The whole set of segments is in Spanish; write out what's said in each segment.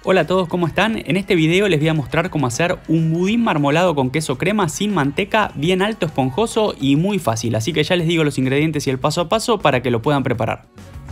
Hola a todos, ¿cómo están? En este video les voy a mostrar cómo hacer un budín marmolado con queso crema sin manteca, bien alto, esponjoso y muy fácil. Así que ya les digo los ingredientes y el paso a paso para que lo puedan preparar.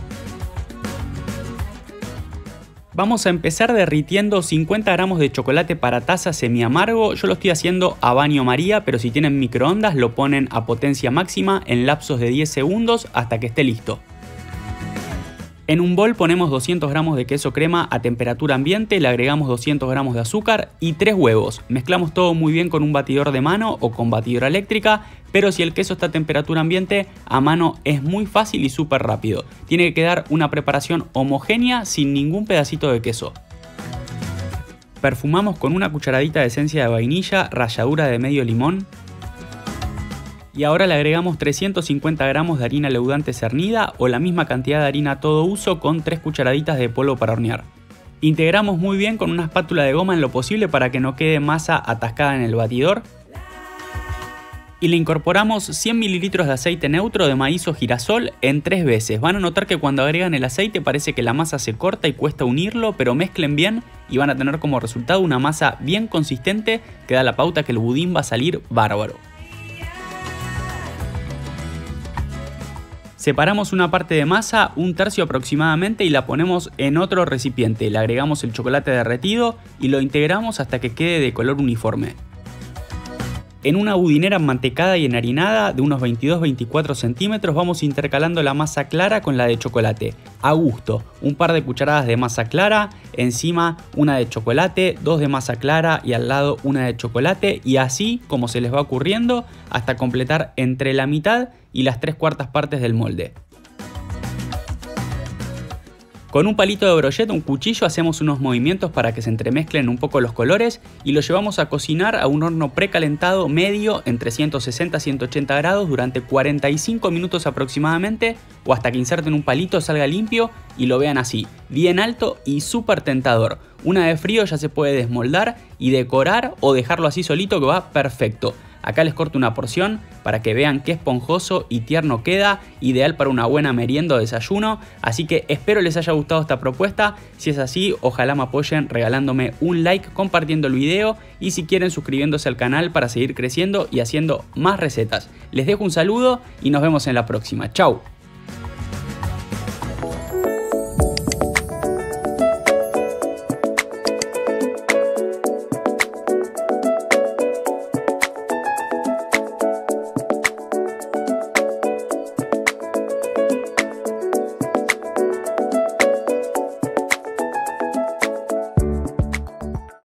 Vamos a empezar derritiendo 50 gramos de chocolate para taza semi amargo. Yo lo estoy haciendo a baño María, pero si tienen microondas lo ponen a potencia máxima en lapsos de 10 segundos hasta que esté listo. En un bol ponemos 200 gramos de queso crema a temperatura ambiente, le agregamos 200 gramos de azúcar y 3 huevos. Mezclamos todo muy bien con un batidor de mano o con batidora eléctrica, pero si el queso está a temperatura ambiente, a mano es muy fácil y súper rápido. Tiene que quedar una preparación homogénea sin ningún pedacito de queso. Perfumamos con una cucharadita de esencia de vainilla, ralladura de medio limón. Y ahora le agregamos 350 gramos de harina leudante cernida o la misma cantidad de harina a todo uso con 3 cucharaditas de polvo para hornear. Integramos muy bien con una espátula de goma en lo posible para que no quede masa atascada en el batidor. Y le incorporamos 100 mililitros de aceite neutro de maíz o girasol en 3 veces. Van a notar que cuando agregan el aceite parece que la masa se corta y cuesta unirlo, pero mezclen bien y van a tener como resultado una masa bien consistente que da la pauta que el budín va a salir bárbaro. Separamos una parte de masa, un tercio aproximadamente, y la ponemos en otro recipiente. Le agregamos el chocolate derretido y lo integramos hasta que quede de color uniforme. En una budinera mantecada y enharinada de unos 22-24 centímetros vamos intercalando la masa clara con la de chocolate. A gusto, un par de cucharadas de masa clara, encima una de chocolate, 2 de masa clara y al lado una de chocolate, y así como se les va ocurriendo hasta completar entre la mitad y las 3/4 partes del molde. Con un palito de brocheta, un cuchillo, hacemos unos movimientos para que se entremezclen un poco los colores y lo llevamos a cocinar a un horno precalentado medio entre 160 y 180 grados durante 45 minutos aproximadamente, o hasta que inserten un palito, salga limpio y lo vean así, bien alto y súper tentador. Una vez frío ya se puede desmoldar y decorar o dejarlo así solito, que va perfecto. Acá les corto una porción para que vean qué esponjoso y tierno queda, ideal para una buena merienda o desayuno. Así que espero les haya gustado esta propuesta. Si es así, ojalá me apoyen regalándome un like, compartiendo el video y si quieren suscribiéndose al canal para seguir creciendo y haciendo más recetas. Les dejo un saludo y nos vemos en la próxima. Chau.